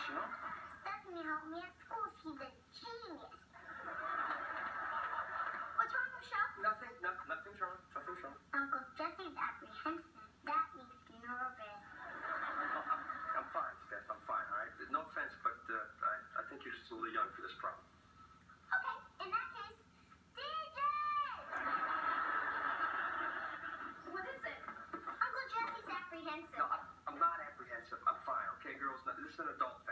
you know? Stephanie helped me at school. She's a genius. What's wrong, Michelle? Nothing's wrong. Nothing's wrong. Uncle Jesse's apprehensive. That makes me nervous. I'm fine, Steph. I'm fine, all right? No offense, but I think you're just a little young for this problem. Okay, in that case, DJ! What is it? Uncle Jesse's apprehensive. No, I'm not apprehensive. I'm fine, okay, girls? This is an adult